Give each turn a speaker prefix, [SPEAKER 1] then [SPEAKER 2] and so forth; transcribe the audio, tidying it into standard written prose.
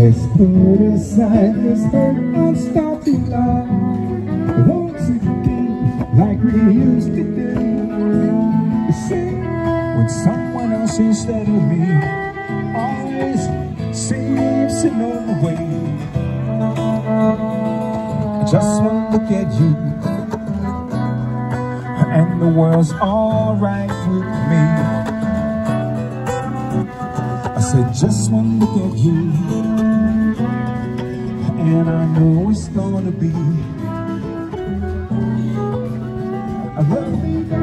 [SPEAKER 1] Let's put aside this hurt and start to love. Won't it be like we used to do? You see, when someone else instead of me always seems to know the way. Just one look at you and the world's alright with me. I said just one look at you and I know it's gonna be a lovely day.